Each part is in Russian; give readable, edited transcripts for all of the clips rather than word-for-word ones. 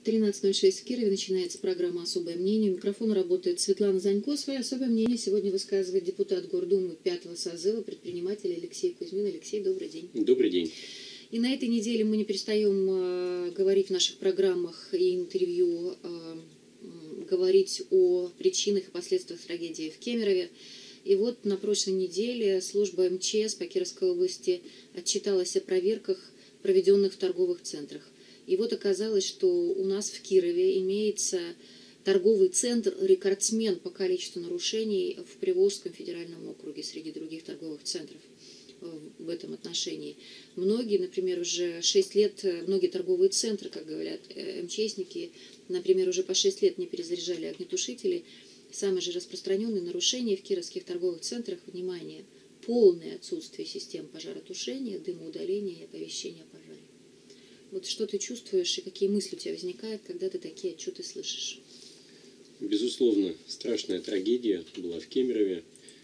13:06 в Кирове. Начинается программа «Особое мнение». У микрофона работает Светлана Занько. Свое особое мнение сегодня высказывает депутат Гордумы 5-го созыва, предприниматель Алексей Кузьмин. Алексей, добрый день. Добрый день. И на этой неделе мы не перестаем говорить в наших программах и интервью, говорить о причинах и последствиях трагедии в Кемерове. И вот на прошлой неделе служба МЧС по Кировской области отчиталась о проверках, проведенных в торговых центрах. И вот оказалось, что у нас в Кирове имеется торговый центр, рекордсмен по количеству нарушений в Приволжском федеральном округе среди других торговых центров в этом отношении. Многие, например, уже 6 лет, многие торговые центры, как говорят МЧСники, например, уже по 6 лет не перезаряжали огнетушители. Самое же распространенное нарушение в кировских торговых центрах, внимание, полное отсутствие систем пожаротушения, дымоудаления и оповещения о пожаре. Вот что ты чувствуешь и какие мысли у тебя возникают, когда ты такие отчеты слышишь? Безусловно, страшная трагедия была в Кемерове.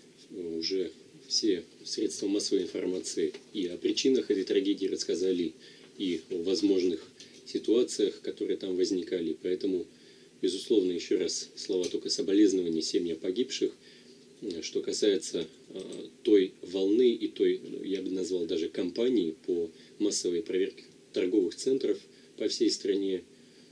Уже все средства массовой информации и о причинах этой трагедии рассказали, и о возможных ситуациях, которые там возникали. Поэтому, безусловно, еще раз слова только соболезнования семьям погибших. Что касается той волны и той, я бы назвал даже кампании по массовой проверке торговых центров по всей стране,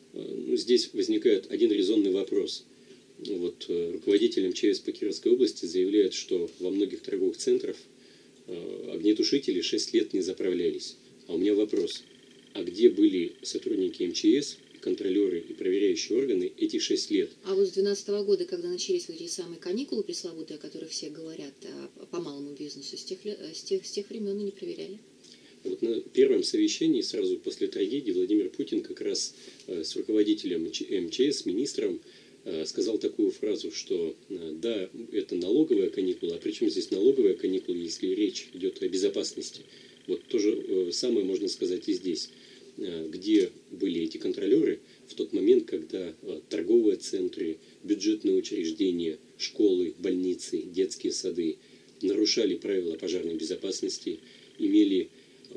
здесь возникает один резонный вопрос. Вот руководитель МЧС по Кировской области заявляет, что во многих торговых центрах огнетушители 6 лет не заправлялись. А у меня вопрос, а где были сотрудники МЧС, контролеры и проверяющие органы эти 6 лет? А вот с 2012 года, когда начались вот эти самые каникулы пресловутые, о которых все говорят, по малому бизнесу, с тех времен и не проверяли? Вот на первом совещании, сразу после трагедии, Владимир Путин как раз с руководителем МЧС, с министром, сказал такую фразу, что да, это налоговая каникула, а причем здесь налоговая каникула, если речь идет о безопасности. Вот то же самое можно сказать и здесь. Где были эти контролеры в тот момент, когда торговые центры, бюджетные учреждения, школы, больницы, детские сады нарушали правила пожарной безопасности, имели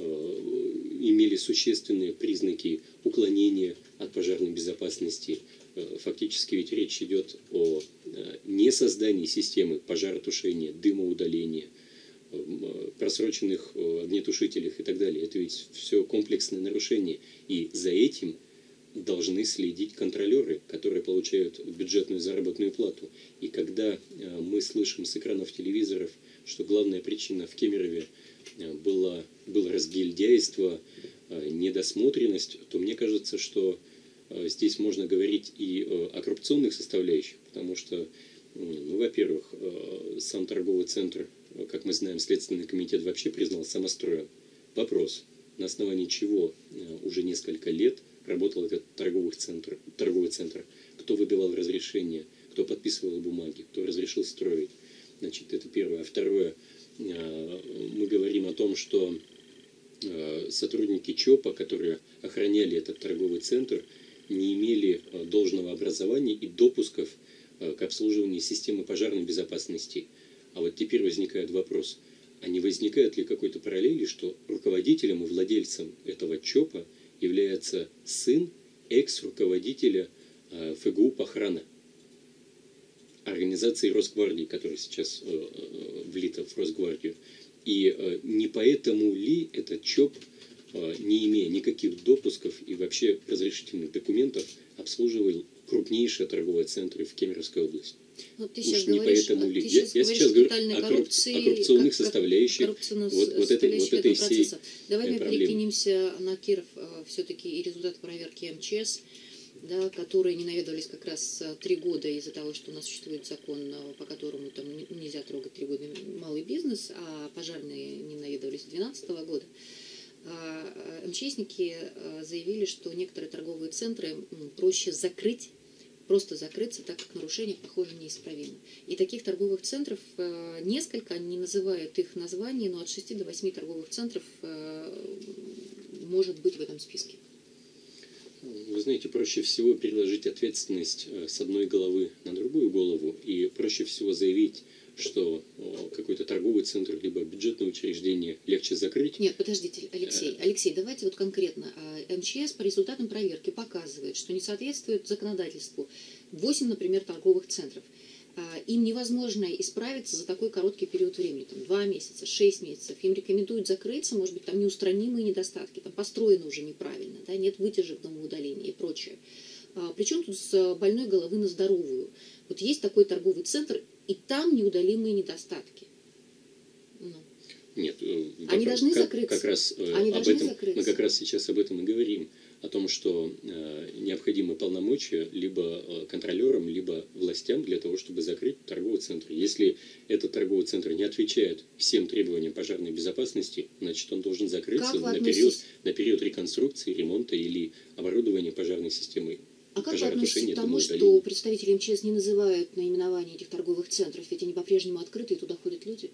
существенные признаки уклонения от пожарной безопасности. Фактически ведь речь идет о несоздании системы пожаротушения, дымоудаления, просроченных огнетушителях и так далее. Это ведь все комплексное нарушение. И за этим должны следить контролеры, которые получают бюджетную заработную плату. И когда мы слышим с экранов телевизоров, что главная причина в Кемерове было разгильдяйство, недосмотренность, то мне кажется, что здесь можно говорить и о коррупционных составляющих, потому что, во-первых, сам торговый центр, как мы знаем, Следственный комитет вообще признал самостроем. Вопрос, на основании чего уже несколько лет работал этот торговый центр, кто выдавал разрешение, кто подписывал бумаги, кто разрешил строить. Значит, это первое. А второе, мы говорим о том, что сотрудники ЧОПа, которые охраняли этот торговый центр, не имели должного образования и допусков к обслуживанию системы пожарной безопасности. А вот теперь возникает вопрос, а не возникает ли какой-то параллели, что руководителем и владельцем этого ЧОПа является сын экс-руководителя ФГУ охраны, организации Росгвардии, которая сейчас влита в Росгвардию. И не поэтому ли этот ЧОП, не имея никаких допусков и вообще разрешительных документов, обслуживал крупнейшие торговые центры в Кемеровской области? Ну, ты Уж не поэтому ли? Я сейчас говорю о коррупционных составляющих вот этой всей Давай мы проблемы. перекинемся на Киров все-таки и результат проверки МЧС, да, которые не наведывались как раз 3 года из-за того, что у нас существует закон, по которому там нельзя трогать 3 года малый бизнес, а пожарные не наведывались с 2012 года. МЧСники заявили, что некоторые торговые центры проще просто закрыться, так как нарушения, похоже, неисправимы. И таких торговых центров несколько, они называют их названия, но от 6 до 8 торговых центров может быть в этом списке. Вы знаете, проще всего переложить ответственность с одной головы на другую голову, и проще всего заявить, что какой-то торговый центр либо бюджетное учреждение легче закрыть. Нет, подождите, Алексей, давайте вот конкретно. МЧС по результатам проверки показывает, что не соответствует законодательству 8, например, торговых центров. Им невозможно исправиться за такой короткий период времени, там 2 месяца, 6 месяцев. Им рекомендуют закрыться, может быть, там неустранимые недостатки, там построено уже неправильно, да, нет вытяжек домоудаления и прочее. Причем тут с больной головы на здоровую. Вот есть такой торговый центр, и там неудалимые недостатки. Нет, они должны закрыться. Как раз мы как раз сейчас об этом и говорим. О том, что необходимы полномочия либо контролерам, либо властям для того, чтобы закрыть торговый центр. Если этот торговый центр не отвечает всем требованиям пожарной безопасности, значит, он должен закрыться на период реконструкции, ремонта или оборудования пожарной системы. А как вы относитесь к тому, что представители МЧС не называют наименование этих торговых центров, ведь они по-прежнему открыты, и туда ходят люди?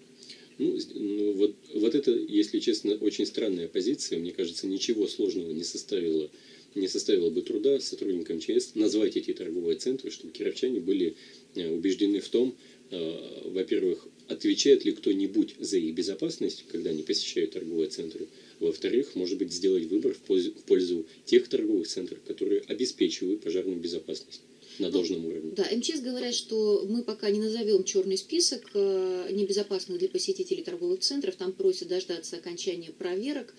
Вот это, если честно, очень странная позиция. Мне кажется, ничего сложного не составило бы труда сотрудникам МЧС назвать эти торговые центры, чтобы кировчане были убеждены в том, во-первых, отвечает ли кто-нибудь за их безопасность, когда они посещают торговые центры. Во-вторых, может быть, сделать выбор в пользу тех торговых центров, которые обеспечивают пожарную безопасность на должном уровне. Да, МЧС говорят, что мы пока не назовем черный список небезопасных для посетителей торговых центров. Там просят дождаться окончания проверок.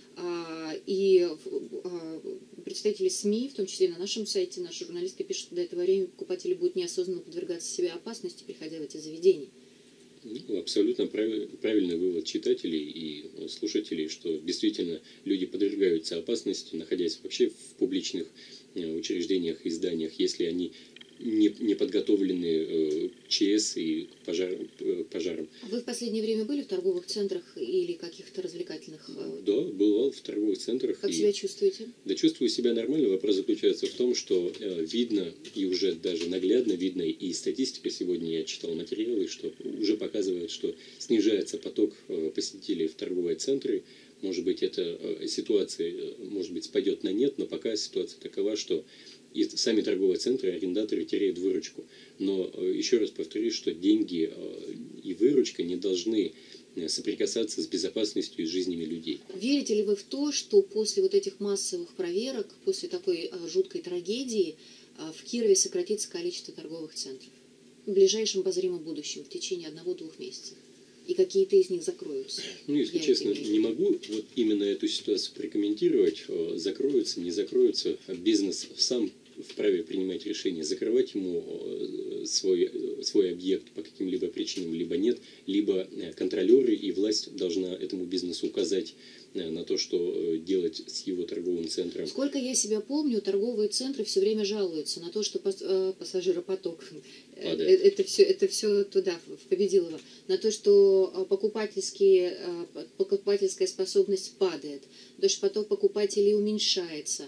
И представители СМИ, в том числе на нашем сайте, наши журналисты пишут, что до этого времени покупатели будут неосознанно подвергаться себе опасности, приходя в эти заведения. Абсолютно правильный вывод читателей и слушателей, что действительно люди подвергаются опасности, находясь вообще в публичных учреждениях и зданиях, если они не подготовлены к ЧС и пожарам. А вы в последнее время были в торговых центрах или каких-то развлекательных? Да, бывал в торговых центрах. Как себя чувствуете? Да, чувствую себя нормально. Вопрос заключается в том, что видно, и уже даже наглядно видно, и статистика сегодня, я читал материалы, что уже показывает, что снижается поток посетителей в торговые центры. Может быть, эта ситуация, может быть, спадет на нет, но пока ситуация такова, что и сами торговые центры, арендаторы теряют выручку. Но еще раз повторюсь, что деньги и выручка не должны соприкасаться с безопасностью и жизнями людей. Верите ли вы в то, что после вот этих массовых проверок, после такой жуткой трагедии в Кирове сократится количество торговых центров в ближайшем обозримом будущем, в течение 1-2 месяцев? И какие-то из них закроются? Если честно, не могу вот именно эту ситуацию прокомментировать. Закроются, не закроются. Бизнес сам вправе принимать решение, закрывать ему свой объект по каким-либо причинам, либо нет, либо контролеры и власть должна этому бизнесу указать на то, что делать с его торговым центром. Сколько я себя помню, торговые центры все время жалуются на то, что пассажиропоток, это все туда, в Победилово, на то, что покупательская способность падает, то, что поток покупателей уменьшается,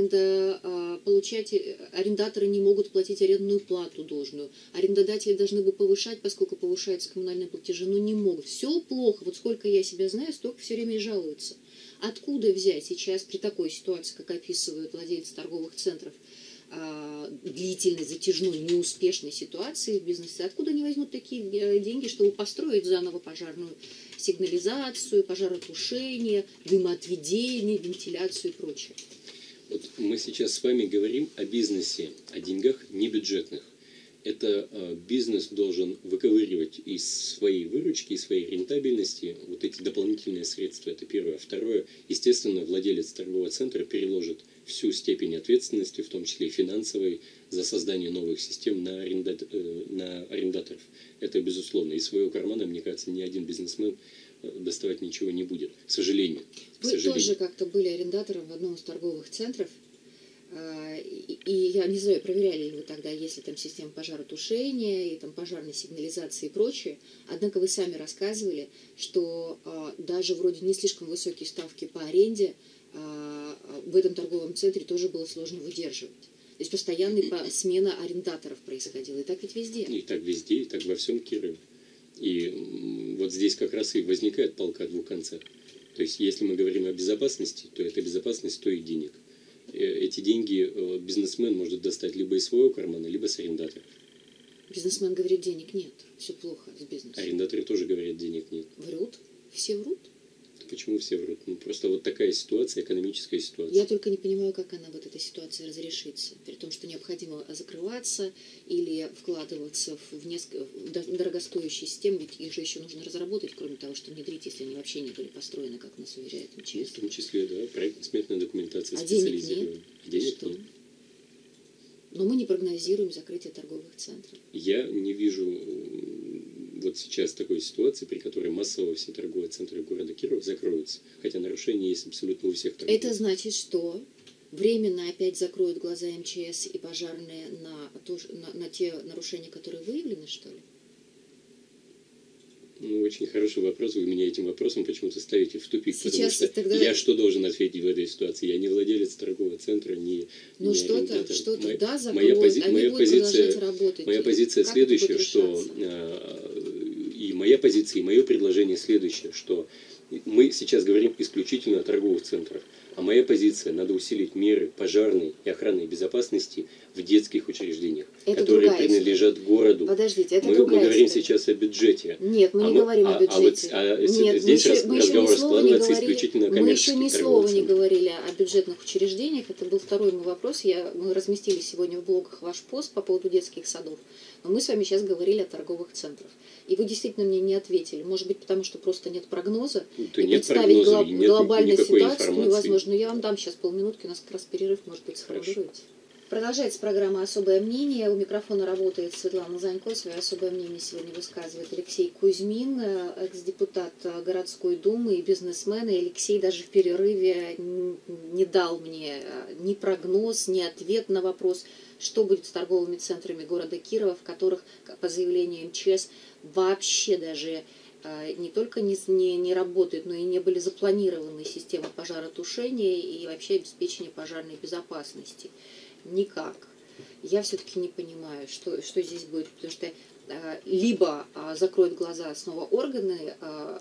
арендаторы не могут платить арендную плату должную, арендодатели должны бы повышать, поскольку повышаются коммунальные платежи, но не могут. Все плохо, вот сколько я себя знаю, столько все время и жалуются. Откуда взять сейчас при такой ситуации, как описывают владельцы торговых центров, длительной, затяжной, неуспешной ситуации в бизнесе, откуда они возьмут такие деньги, чтобы построить заново пожарную сигнализацию, пожаротушение, дымоотведение, вентиляцию и прочее? Вот мы сейчас с вами говорим о бизнесе, о деньгах небюджетных. Это бизнес должен выковыривать из своей выручки, из своей рентабельности вот эти дополнительные средства. Это первое. Второе, естественно, владелец торгового центра переложит всю степень ответственности, в том числе и финансовой, за создание новых систем на арендаторов. Это безусловно. Из своего кармана, мне кажется, ни один бизнесмен доставать ничего не будет, к сожалению. Вы тоже как-то были арендатором в одном из торговых центров. И я не знаю, проверяли ли вы тогда, есть ли там система пожаротушения, и там пожарной сигнализации и прочее. Однако вы сами рассказывали, что даже вроде не слишком высокие ставки по аренде в этом торговом центре тоже было сложно выдерживать. То есть постоянная смена арендаторов происходила. И так ведь везде. И так везде, и так во всем Кирове. И вот здесь как раз и возникает палка о двух концах. То есть если мы говорим о безопасности, то эта безопасность стоит денег. эти деньги бизнесмен может достать либо из своего кармана, либо с арендаторов. Бизнесмен говорит, денег нет, все плохо с бизнесом. Арендаторы тоже говорят, денег нет. Врут? Все врут? Почему все врут? Ну, просто вот такая ситуация, экономическая ситуация. Я только не понимаю, как она, вот эта ситуация, разрешится. При том, что необходимо закрываться или вкладываться в дорогостоящие системы, ведь их же еще нужно разработать, кроме того, что внедрить, если они вообще не были построены, как нас уверяет МЧС. Ну, в том числе, да, проектно-сметная документация специализированная. Денег нет. Но мы не прогнозируем закрытие торговых центров. Я не вижу вот сейчас такой ситуации, при которой массово все торговые центры города Кирова закроются. Хотя нарушения есть абсолютно у всех торговых. Это значит, что временно опять закроют глаза МЧС и пожарные на те нарушения, которые выявлены, что ли? Ну, очень хороший вопрос. Вы меня этим вопросом почему-то ставите в тупик. Сейчас потому что тогда... я что должен ответить в этой ситуации? Я не владелец торгового центра, не арендатор. Что-то, да, закроют, они будут продолжать работать. Моя позиция следующая, что... И моя позиция, и мое предложение следующее, что мы сейчас говорим исключительно о торговых центрах. А моя позиция, надо усилить меры пожарной и охранной безопасности в детских учреждениях, это которые принадлежат городу. Подождите, это мы другая говорим история. Сейчас о бюджете. Нет, мы не говорим о бюджете. Нет, здесь разговор складывается исключительно о коммерческих Мы еще ни слова не говорили о бюджетных учреждениях. Это был второй мой вопрос. Мы разместили сегодня в блогах ваш пост по поводу детских садов. Но мы с вами сейчас говорили о торговых центрах. И вы действительно мне не ответили. Может быть, потому что просто нет прогноза. Да и нет представить прогноза, глобальную ситуацию информации. невозможно. Но я вам дам сейчас полминутки, у нас как раз перерыв, может быть, сформулируете. Продолжается программа «Особое мнение». У микрофона работает Светлана Занько. Свое особое мнение сегодня высказывает Алексей Кузьмин, экс-депутат городской думы и бизнесмен. И Алексей даже в перерыве не дал мне ни прогноз, ни ответ на вопрос, что будет с торговыми центрами города Кирова, в которых, по заявлению МЧС, вообще даже не только не работают, но и не были запланированы системы пожаротушения и вообще обеспечения пожарной безопасности. Никак. Я все-таки не понимаю, что здесь будет, потому что либо закроют глаза снова органы,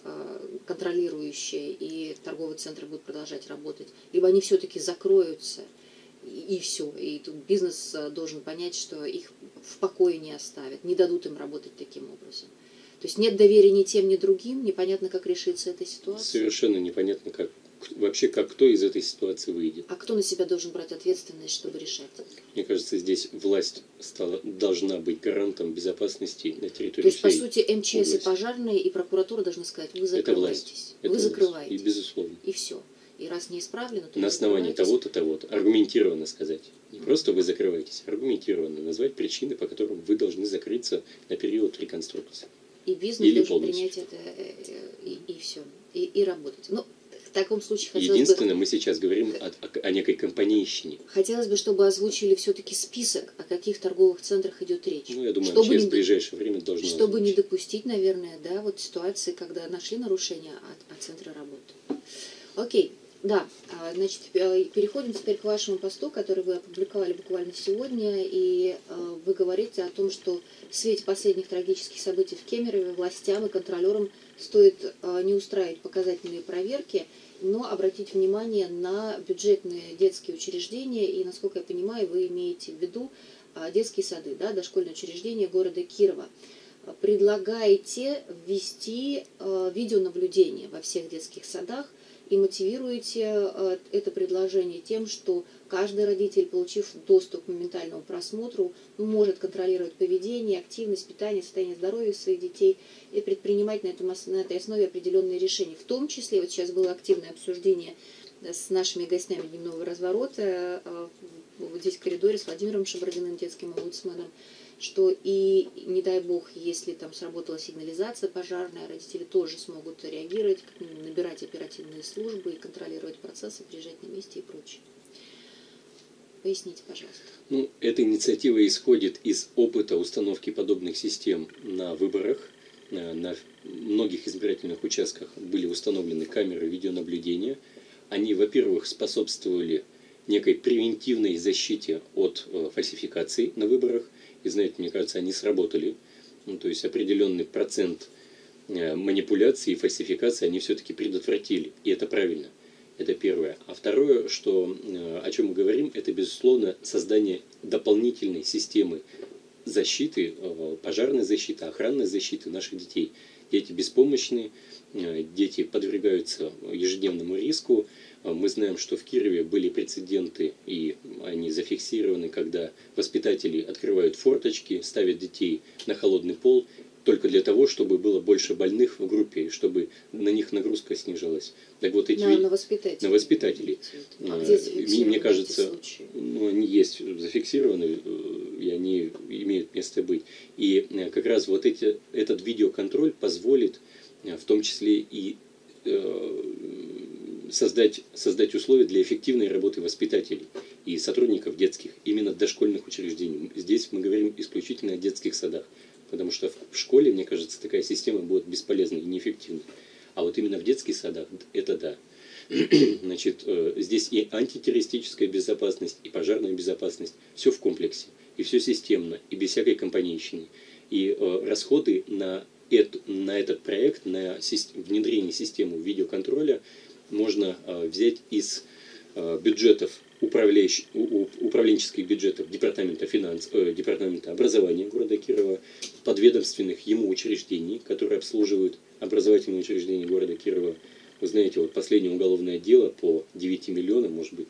контролирующие, и торговые центры будут продолжать работать, либо они все-таки закроются, и все. И тут бизнес должен понять, что их в покое не оставят, не дадут им работать таким образом. То есть нет доверия ни тем, ни другим, непонятно, как решится эта ситуация. Совершенно непонятно, как кто из этой ситуации выйдет. А кто на себя должен брать ответственность, чтобы решать? Мне кажется, здесь власть должна быть гарантом безопасности на территории. То есть, по сути, МЧС и пожарные, и прокуратура должны сказать, вы закрываетесь. Вы закрываетесь. И безусловно. И все. И раз не исправлено, то на основании того-то, того-то. Аргументированно сказать. Не просто вы закрываетесь, аргументированно назвать причины, по которым вы должны закрыться на период реконструкции. И бизнес должен принять это, и все. И работать. Ну, в таком случае единственное, мы сейчас говорим о некой компанейщине. Хотелось бы, чтобы озвучили все-таки список, о каких торговых центрах идет речь. Ну, я думаю, МЧС в ближайшее время должно чтобы не допустить, наверное, да, вот ситуации, когда нашли нарушения, а центры работают. Окей. Да, значит, переходим теперь к вашему посту, который вы опубликовали буквально сегодня, и вы говорите о том, что в свете последних трагических событий в Кемерове властям и контролерам стоит не устраивать показательные проверки, но обратить внимание на бюджетные детские учреждения, и, насколько я понимаю, вы имеете в виду детские сады, да, дошкольные учреждения города Кирова. Предлагаете ввести видеонаблюдение во всех детских садах, и мотивируете это предложение тем, что каждый родитель, получив доступ к моментальному просмотру, может контролировать поведение, активность, питание, состояние здоровья своих детей и предпринимать на этой основе определенные решения. В том числе, вот сейчас было активное обсуждение с нашими гостями дневного разворота, вот здесь в коридоре с Владимиром Шабардиным, детским омбудсменом, что и, не дай бог, если там сработала сигнализация пожарная, родители тоже смогут реагировать, набирать оперативные службы и контролировать процессы, приезжать на месте и прочее. Поясните, пожалуйста. Ну, эта инициатива исходит из опыта установки подобных систем на выборах. На многих избирательных участках были установлены камеры видеонаблюдения. Они, во-первых, способствовали некой превентивной защите от фальсификаций на выборах. И знаете, мне кажется, они сработали. Ну, то есть определенный процент манипуляций и фальсификаций они все-таки предотвратили. И это правильно. Это первое. А второе, о чем мы говорим, это, безусловно, создание дополнительной системы защиты, пожарной защиты, охранной защиты наших детей. Дети беспомощны, дети подвергаются ежедневному риску. Мы знаем, что в Кирове были прецеденты, и они зафиксированы, когда воспитатели открывают форточки, ставят детей на холодный пол, только для того, чтобы было больше больных в группе, чтобы на них нагрузка снижалась. Так вот эти на воспитателей. На воспитателей. А где зафиксированы мне кажется, эти случаи? Они есть зафиксированы, и они имеют место быть. И как раз вот этот видеоконтроль позволит в том числе и создать условия для эффективной работы воспитателей и сотрудников детских, именно дошкольных учреждений. Здесь мы говорим исключительно о детских садах, потому что в школе, мне кажется, такая система будет бесполезной и неэффективной. А вот именно в детских садах это да. Значит, здесь и антитеррористическая безопасность, и пожарная безопасность, все в комплексе, и все системно, и без всякой компанейщины. И расходы на этот проект, на внедрение системы видеоконтроля можно взять из бюджетов, управленческих бюджетов департамента образования города Кирова, подведомственных ему учреждений, которые обслуживают образовательные учреждения города Кирова. Вы знаете, вот последнее уголовное дело по 9 миллионам, может быть,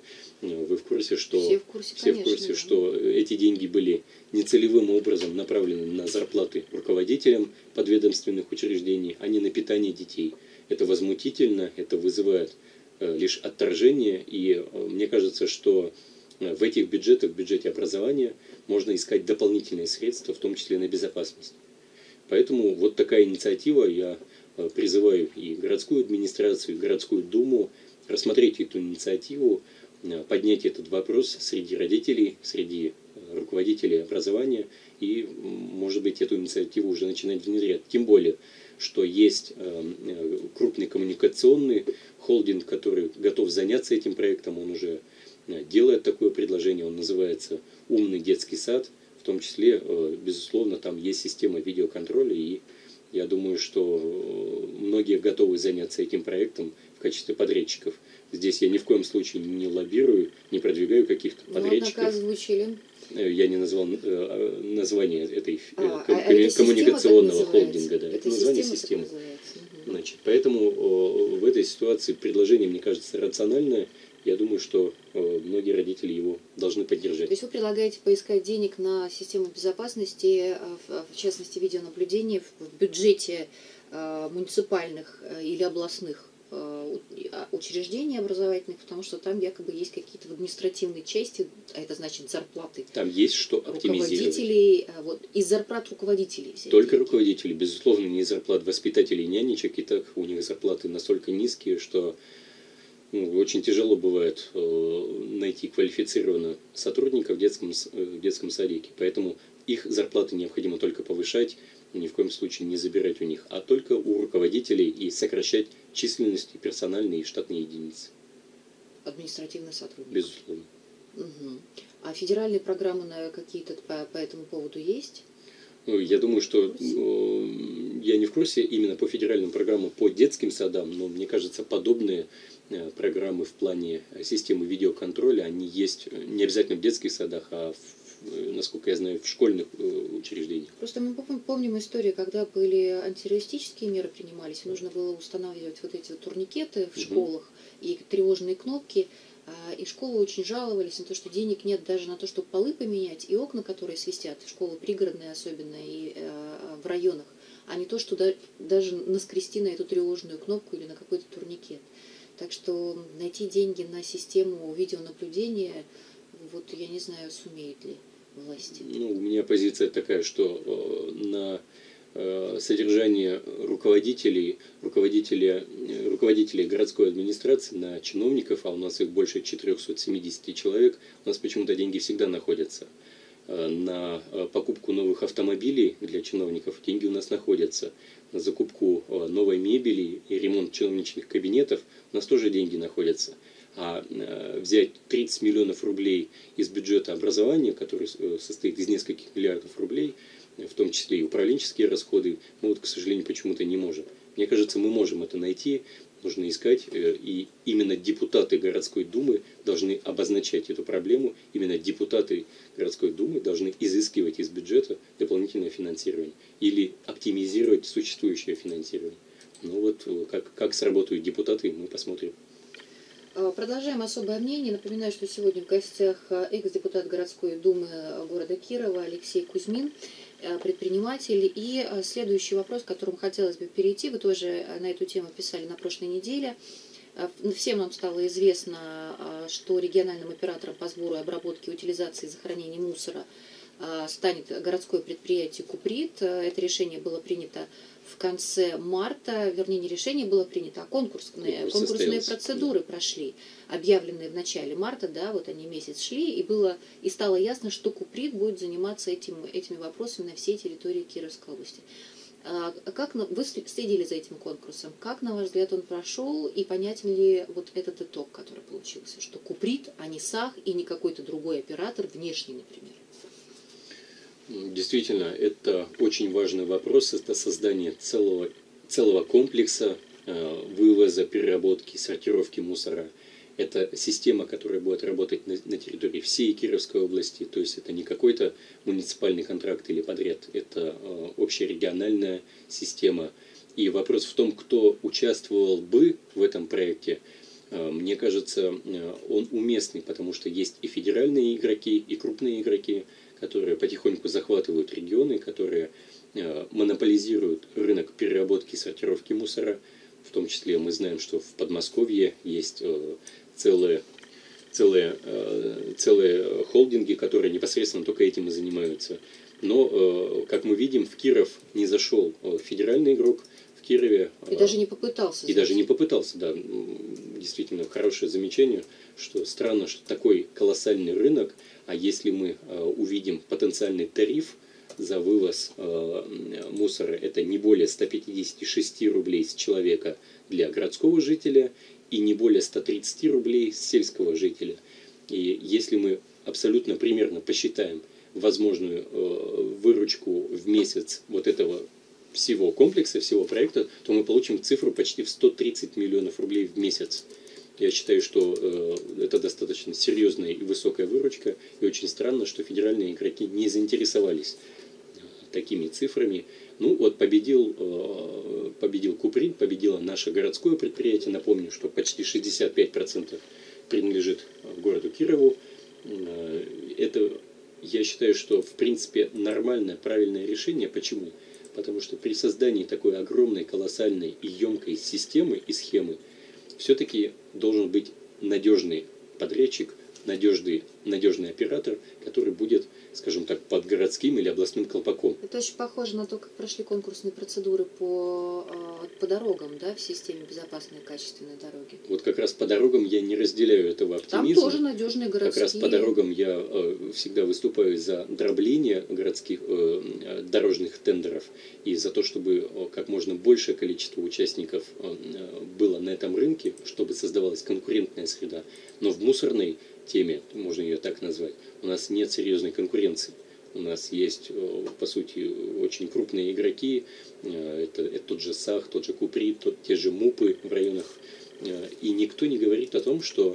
вы в курсе, что все в курсе, что эти деньги были нецелевым образом направлены на зарплаты руководителям подведомственных учреждений, а не на питание детей. Это возмутительно, это вызывает лишь отторжение, и мне кажется, что в этих бюджетах, в бюджете образования, можно искать дополнительные средства, в том числе на безопасность. Поэтому вот такая инициатива, я призываю и городскую администрацию, и городскую думу рассмотреть эту инициативу, поднять этот вопрос среди родителей, среди руководителей образования и, может быть, эту инициативу уже начинать внедрять. Тем более, что есть крупный коммуникационный холдинг, который готов заняться этим проектом, он уже делает такое предложение, он называется «Умный детский сад», в том числе, безусловно, там есть система видеоконтроля, и я думаю, что многие готовы заняться этим проектом в качестве подрядчиков. Здесь я ни в коем случае не лоббирую, не продвигаю каких-то подрядчиков. Однако озвучили. Я не назвал название этой коммуникационного холдинга. Да, это название системы. Значит, поэтому в этой ситуации предложение, мне кажется, рациональное. Я думаю, что многие родители его должны поддержать. То есть вы предлагаете поискать денег на систему безопасности, в частности видеонаблюдения, в бюджете муниципальных или областных учреждений образовательных, потому что там якобы есть какие-то административные части, а это значит зарплаты. Там есть что оптимизировать. Руководителей, из зарплат руководителей. Только руководителей, безусловно, не из зарплат воспитателей и нянечек, и так у них зарплаты настолько низкие, что очень тяжело бывает найти квалифицированных сотрудников в детском садике. Поэтому их зарплаты необходимо только повышать, ни в коем случае не забирать у них, а только у руководителей и сокращать численность персональной и штатной единицы. Административный сотрудник. Безусловно. Угу. А федеральные программы какие-то по этому поводу есть? Я думаю, что я не в курсе именно по федеральным программам по детским садам, но мне кажется, подобные программы в плане системы видеоконтроля, они есть не обязательно в детских садах, а насколько я знаю, в школьных учреждениях. Просто мы помним историю, когда были антитеррористические меры принимались, нужно было устанавливать вот эти вот турникеты в школах и тревожные кнопки, и школы очень жаловались на то, что денег нет даже на то, чтобы полы поменять, и окна, которые свистят, школы пригородные особенно, и в районах, а не то, что даже наскрести на эту тревожную кнопку или на какой-то турникет. Так что найти деньги на систему видеонаблюдения, вот я не знаю, сумеет ли власти. У меня позиция такая, что на содержание руководителей городской администрации, на чиновников, а у нас их больше 470 человек, у нас почему-то деньги всегда находятся. На покупку новых автомобилей для чиновников деньги у нас находятся. На закупку новой мебели и ремонт чиновничьих кабинетов у нас тоже деньги находятся. А взять 30 миллионов рублей из бюджета образования, который состоит из нескольких миллиардов рублей, в том числе и управленческие расходы, мы вот, к сожалению, почему-то не можем. Мне кажется, мы можем это найти, нужно искать, и именно депутаты городской думы должны обозначать эту проблему, именно депутаты городской думы должны изыскивать из бюджета дополнительное финансирование или оптимизировать существующее финансирование. Ну вот как сработают депутаты, мы посмотрим. Продолжаем особое мнение. Напоминаю, что сегодня в гостях экс-депутат городской думы города Кирова Алексей Кузьмин, предприниматель. И следующий вопрос, к которому хотелось бы перейти, вы тоже на эту тему писали на прошлой неделе. Всем нам стало известно, что региональным оператором по сбору и обработке, утилизации и захоронению мусора станет городское предприятие «Куприт». Это решение было принято в конце марта, вернее, не решение было принято, а конкурсные процедуры прошли, объявленные в начале марта, да, вот они месяц шли, и стало ясно, что «Куприт» будет заниматься этими вопросами на всей территории Кировской области. Как вы следили за этим конкурсом? Как, на ваш взгляд, он прошел, и понятен ли вот этот итог, который получился, что «Куприт», а не САХ и не какой-то другой оператор, внешний, например? Действительно, это очень важный вопрос. Это создание целого комплекса вывоза, переработки, сортировки мусора. Это система, которая будет работать на территории всей Кировской области. То есть это не какой-то муниципальный контракт или подряд. Это общерегиональная система. И вопрос в том, кто участвовал бы в этом проекте, мне кажется, он уместный, потому что есть и федеральные игроки, и крупные игроки, которые потихоньку захватывают регионы, которые монополизируют рынок переработки и сортировки мусора. В том числе мы знаем, что в Подмосковье есть целые холдинги, которые непосредственно только этим и занимаются. Но, как мы видим, в Киров не зашел федеральный игрок, в Кирове... И даже не попытался. И даже не попытался, да. Действительно, хорошее замечание, что странно, что такой колоссальный рынок, а если мы увидим потенциальный тариф за вывоз мусора, это не более 156 рублей с человека для городского жителя и не более 130 рублей с сельского жителя. И если мы абсолютно примерно посчитаем возможную выручку в месяц вот этого всего комплекса, всего проекта, то мы получим цифру почти в 130 миллионов рублей в месяц. Я считаю, что это достаточно серьезная и высокая выручка, и очень странно, что федеральные игроки не заинтересовались такими цифрами. Ну вот победил Куприт, победило наше городское предприятие. Напомню, что почти 65% принадлежит городу Кирову. Это, я считаю, что в принципе нормальное, правильное решение. Почему? Потому что при создании такой огромной, колоссальной и емкой системы и схемы все-таки должен быть надежный подрядчик, надежный оператор, который будет, скажем так, под городским или областным колпаком. Это очень похоже на то, как прошли конкурсные процедуры по дорогам, да, в системе безопасной и качественной дороги. Вот как раз по дорогам я не разделяю этого оптимизма. Там тоже надежные городские. Как раз по дорогам я всегда выступаю за дробление городских дорожных тендеров и за то, чтобы как можно большее количество участников было на этом рынке, чтобы создавалась конкурентная среда. Но в мусорной теме, можно ее так назвать, у нас нет серьезной конкуренции. У нас есть, по сути, очень крупные игроки. Это тот же САХ, тот же Куприт, те же МУПы в районах. И никто не говорит о том, что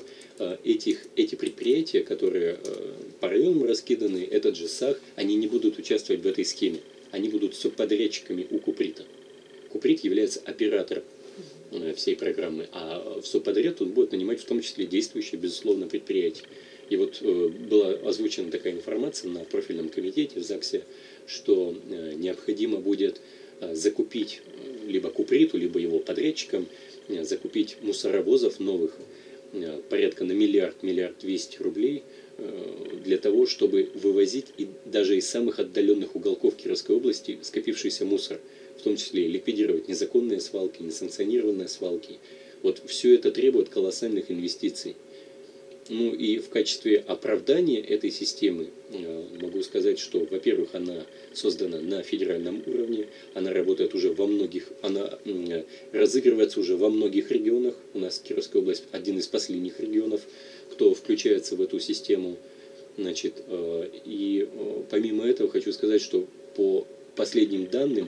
эти предприятия, которые по районам раскиданы, этот же САХ, они не будут участвовать в этой схеме. Они будут субподрядчиками у Куприта. Куприт является оператором всей программы, а в субподряд он будет нанимать в том числе действующие, безусловно, предприятия. И вот была озвучена такая информация на профильном комитете в ЗАГСе, что необходимо будет закупить либо Куприту, либо его подрядчикам, закупить мусоровозов новых порядка на миллиард 200 рублей для того, чтобы вывозить и даже из самых отдаленных уголков Кировской области скопившийся мусор, в том числе ликвидировать незаконные свалки, несанкционированные свалки. Вот все это требует колоссальных инвестиций. Ну и в качестве оправдания этой системы могу сказать, что, во-первых, она создана на федеральном уровне, она работает уже во многих, она разыгрывается уже во многих регионах. У нас Кировская область один из последних регионов, кто включается в эту систему. Значит, и помимо этого хочу сказать, что по последним данным,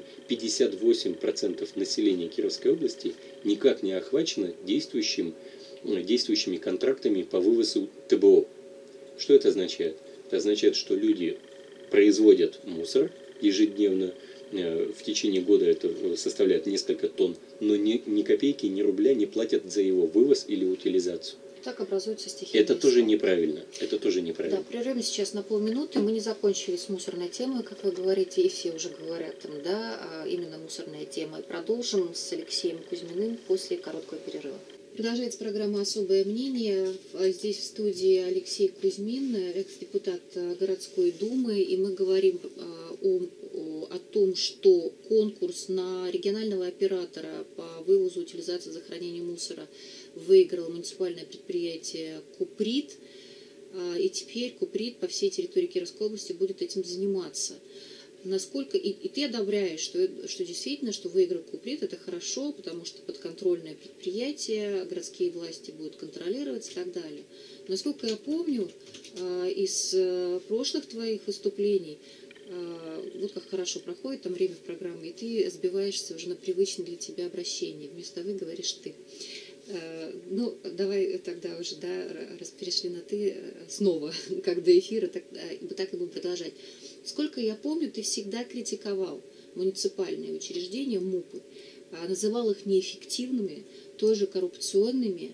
58% населения Кировской области никак не охвачено действующими контрактами по вывозу ТБО. Что это означает? Это означает, что люди производят мусор ежедневно, в течение года это составляет несколько тонн, но ни копейки, ни рубля не платят за его вывоз или утилизацию. Так образуется стихийный Это тоже свалка. неправильно. Это тоже неправильно. Да, прервем сейчас на полминуты. Мы не закончили с мусорной темой, как вы говорите, и все уже говорят там, да, именно мусорная тема. Продолжим с Алексеем Кузьминым после короткого перерыва. Продолжается программа «Особое мнение». Здесь в студии Алексей Кузьмин, экс-депутат городской думы, и мы говорим о том, что конкурс на регионального оператора по вывозу, утилизации, захоронению мусора выиграло муниципальное предприятие «Куприт», и теперь «Куприт» по всей территории Кировской области будет этим заниматься. Насколько и ты одобряешь, что действительно, что выиграл «Куприт», это хорошо, потому что подконтрольное предприятие, городские власти будут контролировать и так далее. Насколько я помню из прошлых твоих выступлений, вот как хорошо проходит там время в программе, и ты сбиваешься уже на привычное для тебя обращение. Вместо «вы» говоришь «ты». Ну, давай тогда уже, да, раз перешли на «ты» снова, как до эфира, так и будем продолжать. Сколько я помню, ты всегда критиковал муниципальные учреждения, МУПы, называл их неэффективными, тоже коррупционными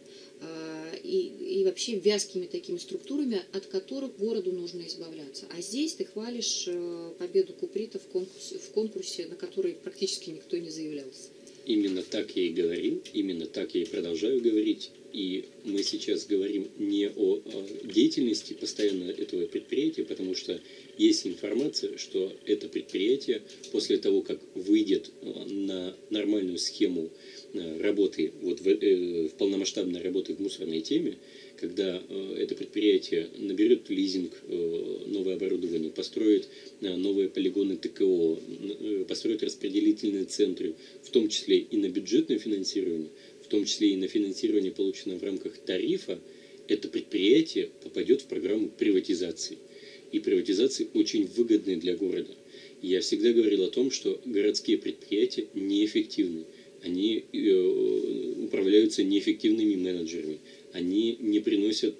и вообще вязкими такими структурами, от которых городу нужно избавляться. А здесь ты хвалишь победу Куприта в конкурсе, на который практически никто не заявлялся. Именно так я и говорил, именно так я и продолжаю говорить. И мы сейчас говорим не о деятельности постоянно этого предприятия, потому что есть информация, что это предприятие после того, как выйдет на нормальную схему работы, вот в полномасштабной работы в мусорной теме, когда это предприятие наберет лизинг, новое оборудование, построит новые полигоны ТКО, построит распределительные центры, в том числе и на бюджетное финансирование, в том числе и на финансирование, полученное в рамках тарифа, это предприятие попадет в программу приватизации. И приватизации очень выгодны для города. Я всегда говорил о том, что городские предприятия неэффективны. Они управляются неэффективными менеджерами. Они не приносят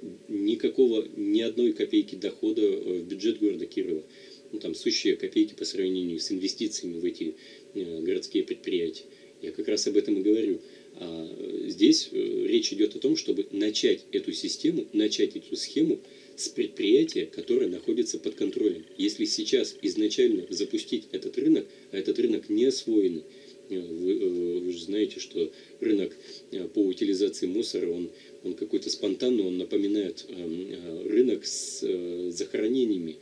ни одной копейки дохода в бюджет города Кирова. Ну, там сущие копейки по сравнению с инвестициями в эти городские предприятия. Я как раз об этом и говорю. Здесь речь идет о том, чтобы начать эту систему, начать эту схему с предприятия, которое находится под контролем. Если сейчас изначально запустить этот рынок, а этот рынок не освоенный, вы же знаете, что рынок по утилизации мусора, он какой-то спонтанный, он напоминает рынок с захоронениями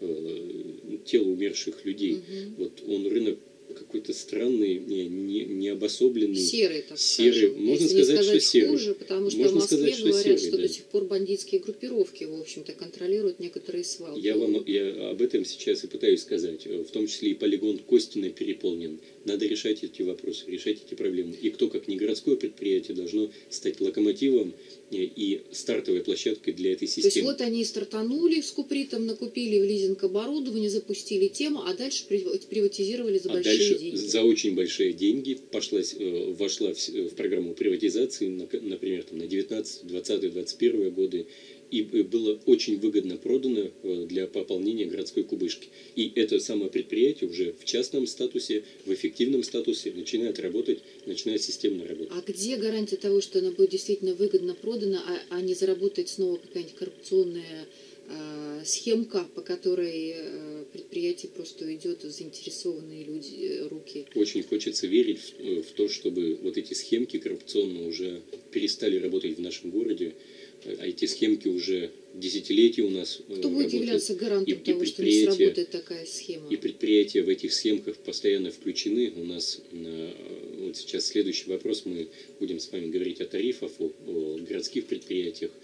тел умерших людей. Вот он рынок какой-то странный, необособленный. Серый, так серый. скажем. Можно Если сказать, что серый. Хуже, потому что Можно в Москве сказать, что говорят, серый, что да. до сих пор бандитские группировки, в общем-то, контролируют некоторые свалки. Я об этом сейчас и пытаюсь сказать. В том числе и полигон Костина переполнен. Надо решать эти вопросы, решать эти проблемы. И кто, как не городское предприятие, должно стать локомотивом и стартовой площадкой для этой системы. То есть вот они и стартанули с Купритом, накупили в лизинг оборудование, запустили тему, а дальше приватизировали за большие деньги. За очень большие деньги вошла в программу приватизации, например, там, на 19, 20, 21 годы. И было очень выгодно продано для пополнения городской кубышки. И это самое предприятие уже в частном статусе, в эффективном статусе начинает работать, начинает системно работать. А где гарантия того, что она будет действительно выгодно продана, а не заработает снова какая-нибудь коррупционная схемка, по которой предприятие просто идет в заинтересованные руки? Очень хочется верить в то, чтобы вот эти схемки коррупционные уже перестали работать в нашем городе. А эти схемки уже десятилетия у нас Кто будет являться гарантом того, что не сработает такая схема? И предприятия в этих схемках постоянно включены. У нас вот сейчас следующий вопрос. Мы будем с вами говорить о тарифах, о городских предприятиях.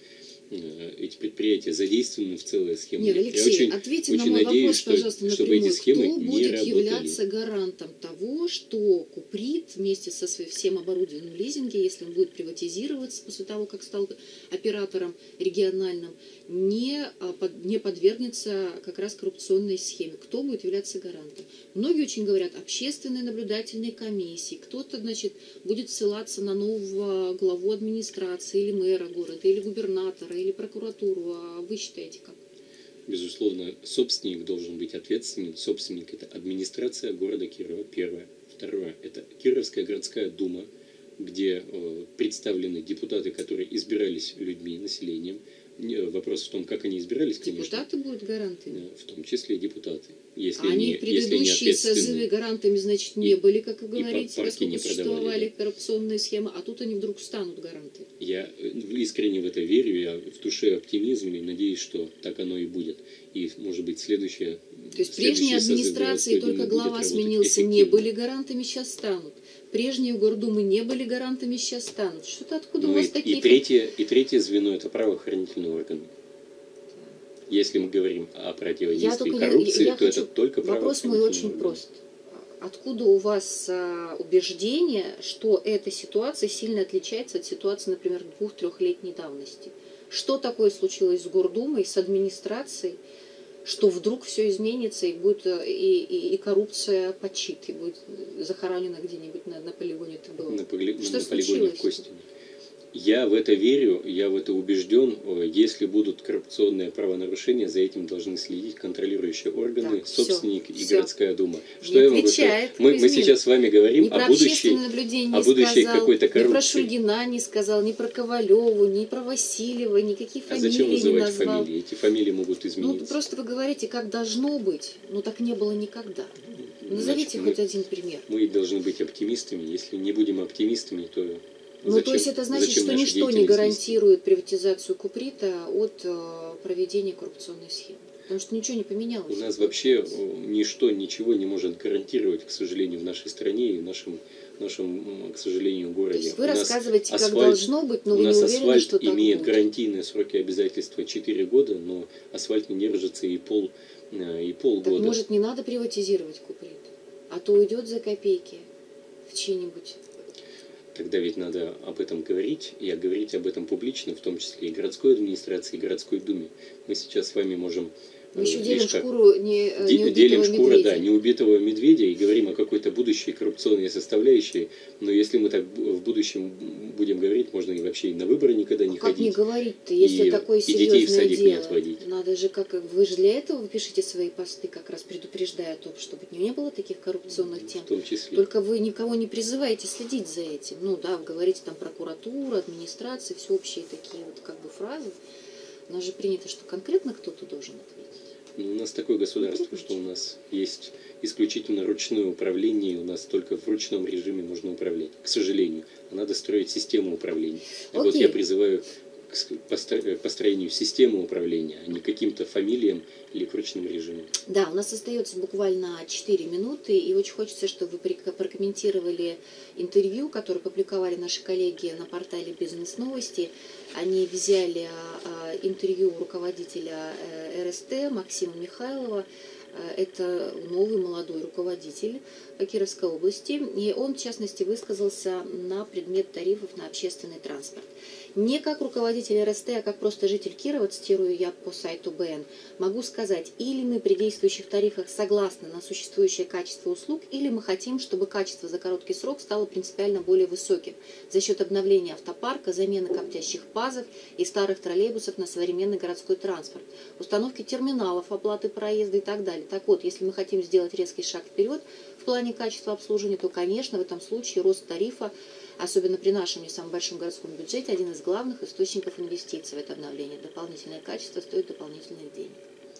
эти предприятия задействованы в целой схеме. Нет, Алексей, ответьте на мой вопрос, пожалуйста, чтобы эти напрямую. схемы Кто не будет работали. являться гарантом того, что Куприт вместе со всем оборудованием в лизинге, если он будет приватизироваться после того, как стал оператором региональным, не подвергнется как раз коррупционной схеме? Кто будет являться гарантом? Многие очень говорят, общественные наблюдательные комиссии. Кто-то, значит, будет ссылаться на нового главу администрации или мэра города, или губернатора, или прокуратуру. А вы считаете как? Безусловно, собственник должен быть ответственным. Собственник – это администрация города Кирова, первое. Второе – это Кировская городская дума, где представлены депутаты, которые избирались людьми, населением. Вопрос в том, как они избирались, конечно. Депутаты будут гарантами? В том числе и депутаты. Если они в предыдущие созывы гарантами, значит, не были, как вы говорите, поскольку существовали коррупционные схемы, а тут они вдруг станут гарантами. Я искренне в это верю, я в душе оптимизм и надеюсь, что так оно и будет. И, может быть, следующее... То есть прежние администрации, только глава сменился, не были гарантами, сейчас станут. Прежние гордумы не были гарантами, сейчас станут. Что-то откуда у вас такие... И третье звено – это правоохранительные органы. Если мы говорим о противодействии коррупции, то это только вопрос мой очень прост. Откуда у вас убеждение, что эта ситуация сильно отличается от ситуации, например, 2-3-летней давности? Что такое случилось с Гордумой, с администрацией, что вдруг все изменится и будет и коррупция почит, и будет захоронена где-нибудь на полигоне ТБО? На полигоне в Костине. Я в это верю, я в это убежден. Если будут коррупционные правонарушения, за этим должны следить контролирующие органы, так, собственник и городская дума. Что я могу сказать? Мы сейчас с вами говорим о будущей какой-то коррупции. Ни про Шульгина не сказал, ни про Ковалеву, ни про Васильева, никакие фамилии не назвал. А зачем называть фамилии? Эти фамилии могут измениться. Ну, просто вы говорите, как должно быть, но так не было никогда. Назовите хоть один пример. Мы должны быть оптимистами. Если не будем оптимистами, то... то есть это значит, что ничто не гарантирует приватизацию Куприта от проведения коррупционной схемы. Потому что ничего не поменялось. У нас вообще ничего не может гарантировать, к сожалению, в нашей стране и в нашем, к сожалению, городе. То есть вы рассказываете, как должно быть, но вы не уверены, что так будет. У нас асфальт имеет гарантийные сроки обязательства 4 года, но асфальт не держится и полгода. Так может не надо приватизировать Куприт, а то уйдет за копейки в чьи-нибудь... Тогда ведь надо об этом говорить, и говорить об этом публично, в том числе и городской администрации, и городской думе. Мы сейчас с вами можем... Мы еще делим шкуру не убитого медведя. Да, не убитого медведя, и говорим о какой-то будущей коррупционной составляющей. Но если мы так в будущем будем говорить, можно и вообще и на выборы никогда не ходить. Как не говорить-то, если такое серьезное детей в садик дело? Не отводить. Надо же, вы же для этого пишете свои посты, как раз предупреждая о том, чтобы не было таких коррупционных тем. В том числе. Только вы никого не призываете следить за этим. Ну да, вы говорите там прокуратура, администрация, всеобщие такие вот фразы. У нас же принято, что конкретно кто-то должен ответить. У нас такое государство, что у нас есть исключительно ручное управление, у нас только в ручном режиме можно управлять, к сожалению. А надо строить систему управления. Вот я призываю к построению системы управления, а не каким-то фамилиям или к ручным режимам. Да, у нас остается буквально 4 минуты, и очень хочется, чтобы вы прокомментировали интервью, которое публиковали наши коллеги на портале «Бизнес-новости». Они взяли интервью руководителя РСТ Максима Михайлова. Это новый молодой руководитель по Кировской области, и он, в частности, высказался на предмет тарифов на общественный транспорт. Не как руководитель РСТ, а как просто житель Кирова, цитирую я по сайту БН, могу сказать, или мы при действующих тарифах согласны на существующее качество услуг, или мы хотим, чтобы качество за короткий срок стало принципиально более высоким за счет обновления автопарка, замены коптящих пазов и старых троллейбусов на современный городской транспорт, установки терминалов оплаты проезда и так далее. Так вот, если мы хотим сделать резкий шаг вперед в плане качества обслуживания, то, конечно, в этом случае рост тарифа, особенно при нашем не самом большом городском бюджете, один из главных источников инвестиций в это обновление. Дополнительное качество стоит дополнительных денег.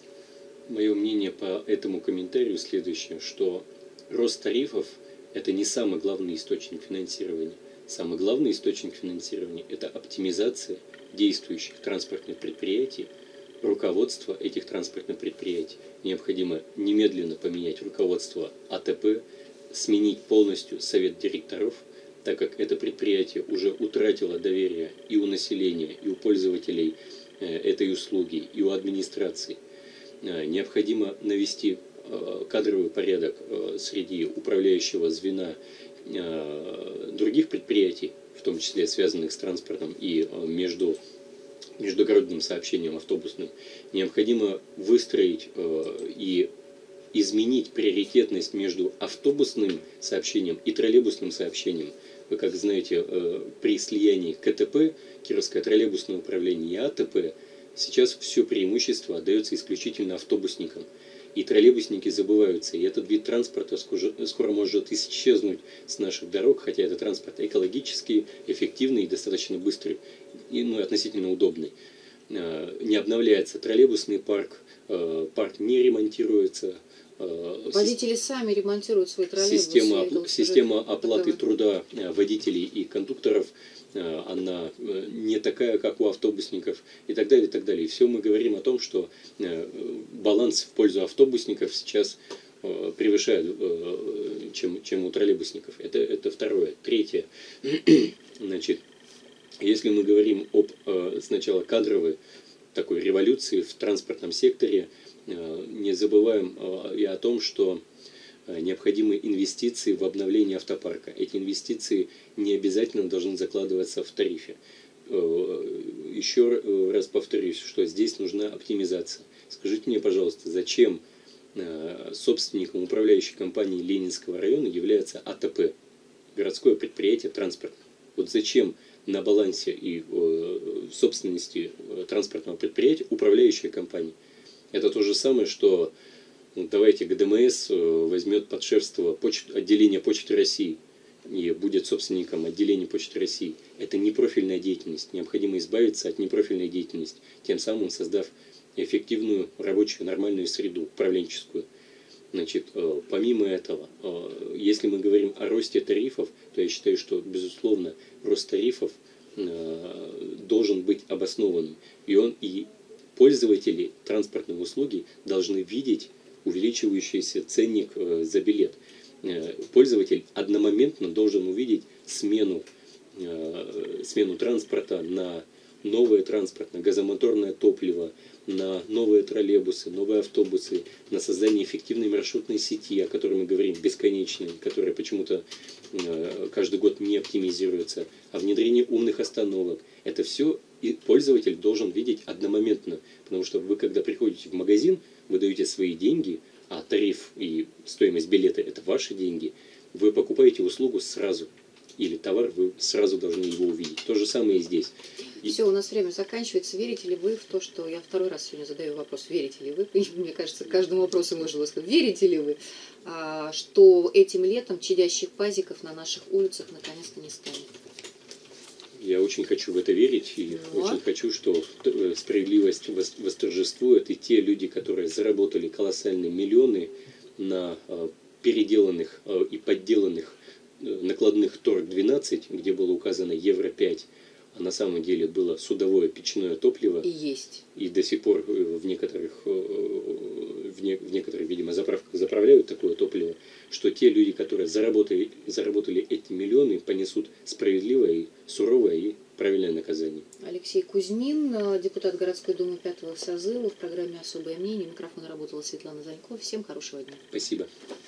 Мое мнение по этому комментарию следующее, что рост тарифов – это не самый главный источник финансирования. Самый главный источник финансирования – это оптимизация действующих транспортных предприятий, руководство этих транспортных предприятий. Необходимо немедленно поменять руководство АТП, сменить полностью совет директоров, так как это предприятие уже утратило доверие и у населения, и у пользователей этой услуги и у администрации. Необходимо навести кадровый порядок среди управляющего звена других предприятий, в том числе связанных с транспортом и междугородным сообщением автобусным. Необходимо выстроить и изменить приоритетность между автобусным сообщением и троллейбусным сообщением. Вы, как знаете, при слиянии КТП, Кировское троллейбусное управление, и АТП, сейчас все преимущество отдается исключительно автобусникам. И троллейбусники забываются. И этот вид транспорта скоро может исчезнуть с наших дорог, хотя это транспорт экологический, эффективный и достаточно быстрый, и относительно удобный. Не обновляется троллейбусный парк, парк не ремонтируется. Водители сами ремонтируют свой троллейбус. Система оплаты труда водителей и кондукторов, она не такая, как у автобусников, и так далее, и так далее. И все мы говорим о том, что баланс в пользу автобусников сейчас превышает, чем у троллейбусников. Это второе. Третье. Значит, если мы говорим об сначала кадровой такой революции в транспортном секторе, не забываем и о том, что необходимы инвестиции в обновление автопарка. Эти инвестиции не обязательно должны закладываться в тарифе. Еще раз повторюсь, что здесь нужна оптимизация. Скажите мне, пожалуйста, зачем собственником управляющей компании Ленинского района является АТП, городское предприятие транспорта? Вот зачем на балансе и собственности транспортного предприятия управляющая компания? Это то же самое, что давайте ГДМС возьмет под шефство отделение Почты России и будет собственником отделения Почты России. Это непрофильная деятельность. Необходимо избавиться от непрофильной деятельности, тем самым создав эффективную, рабочую, нормальную среду, управленческую. Значит, помимо этого, если мы говорим о росте тарифов, то я считаю, что, безусловно, рост тарифов должен быть обоснованным. И пользователи транспортной услуги должны видеть увеличивающийся ценник за билет. Пользователь одномоментно должен увидеть смену транспорта на новое транспорт, на газомоторное топливо, на новые троллейбусы, новые автобусы, на создание эффективной маршрутной сети, о которой мы говорим, бесконечной, которая почему-то каждый год не оптимизируется, о внедрении умных остановок. Это все и пользователь должен видеть одномоментно, потому что вы, когда приходите в магазин, вы даете свои деньги, а тариф и стоимость билета – это ваши деньги, вы покупаете услугу сразу. Или товар, вы сразу должны его увидеть. То же самое и здесь. Все, у нас время заканчивается. Верите ли вы в то, что... Я второй раз сегодня задаю вопрос. Верите ли вы? Мне кажется, к каждому вопросу можно сказать. Верите ли вы, что этим летом чадящих пазиков на наших улицах наконец-то не станет? Я очень хочу в это верить. И очень хочу, что справедливость восторжествует. И те люди, которые заработали колоссальные миллионы на переделанных и подделанных накладных ТОРГ-12, где было указано Евро-5, а на самом деле было судовое печное топливо. И есть. И до сих пор в некоторых, видимо, заправках заправляют такое топливо, что те люди, которые заработали эти миллионы, понесут справедливое, и суровое и правильное наказание. Алексей Кузьмин, депутат городской думы 5-го созыва, в программе «Особое мнение». Микрофон работала Светлана Занько. Всем хорошего дня. Спасибо.